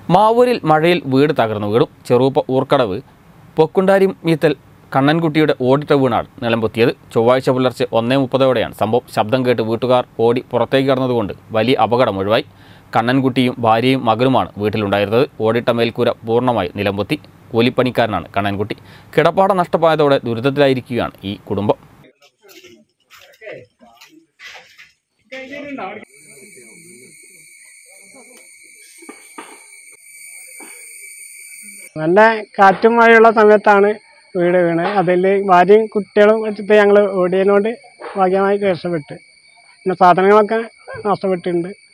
മാവൂരിൽ മഴയിൽ വീട് തകർന്നു വീണു. ചെറുപ്പ ഊർക്കടവ് പൊക്കുണ്ടാരി മീത്തൽ കണ്ണൻകുട്ടിയുടെ ഓടിട്ട വീണാണ് നിലംപൊത്തിയത്. ചൊവ്വാഴ്ച പുലർച്ചെ 1:30ഓടെയാണ് സംഭവം. ശബ്ദം കേട്ട് വീട്ടുകാർ ഓടി പുറത്തേക്ക് കടന്നതുകൊണ്ട് വലിയ അപകടം ഒഴിവായി. കണ്ണൻകുട്ടിയും ഭാര്യയും മകനുമാണ് വീട്ടിലുണ്ടായിരുന്നത്. ഓടിട്ട മേൽക്കൂര പൂർണ്ണമായി നിലംപൊത്തി. കൂലിപ്പണിക്കാരനാണ് കണ്ണൻകുട്ടി. കിടപ്പാട നഷ്ടമായതോടെ ദുരിതത്തിലായിരിക്കുകയാണ് ഈ കുടുംബം. നല്ല കാറ്റും മഴയുള്ള സമയത്താണ് വീട് വീണത്. അതിൽ ഭാര്യയും കുട്ടികളും വെച്ചിട്ട് ഞങ്ങൾ ഓടിയതിനോട് ഭാഗ്യമായി രക്ഷപ്പെട്ട്. പിന്നെ സാധനങ്ങളൊക്കെ നഷ്ടപ്പെട്ടിട്ടുണ്ട്.